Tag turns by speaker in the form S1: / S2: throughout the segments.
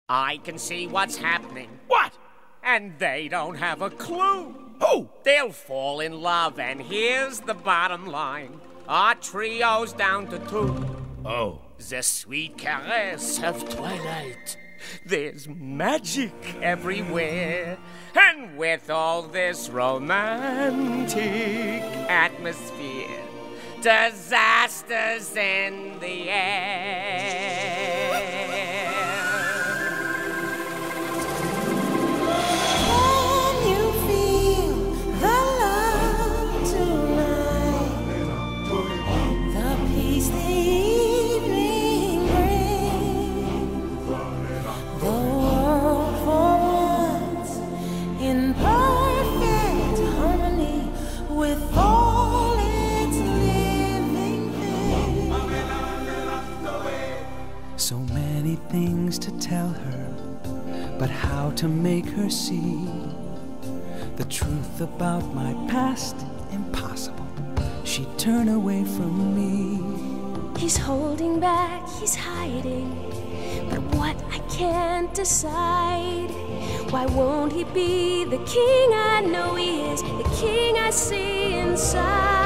S1: I can see what's happening.
S2: What?
S1: And they don't have a clue.
S2: Who?
S1: They'll fall in love, and here's the bottom line. Our trio's down to 2.
S2: Oh.
S1: The sweet caress of twilight. There's magic everywhere. And with all this romantic atmosphere, disasters in the air.
S3: Can you feel the love tonight? The peace the evening brings. The world for once in perfect harmony with all its living things.
S4: So many things to tell her, but how to make her see the truth about my past? Impossible. She'd turn away from me.
S5: He's holding back, he's hiding, but what I can't decide. Why won't he be the king I know he is, the king I see inside?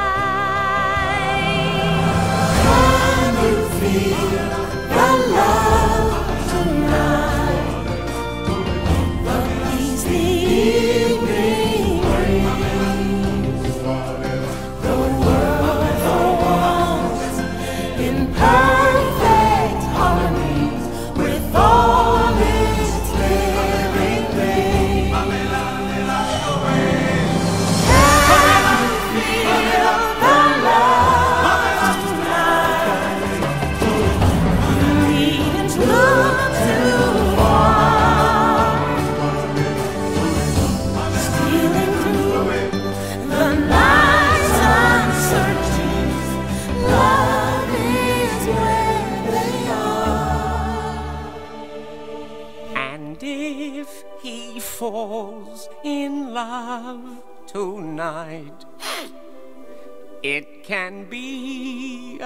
S3: Can you feel the love tonight? The peace the evening brings. The world for once in perfect harmony with all its living things. Can you feel the love tonight? You needn't look too far. Stealing through the night's uncertainties, love is where they are.
S1: And if he falls in love tonight, it can be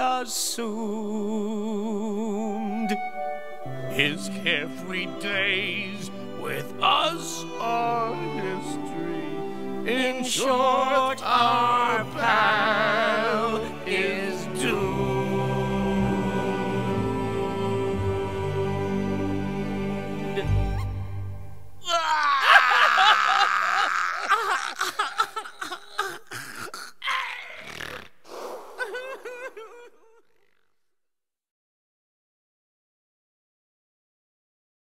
S1: assumed
S2: His carefree days with us are history.
S1: In short, our pal is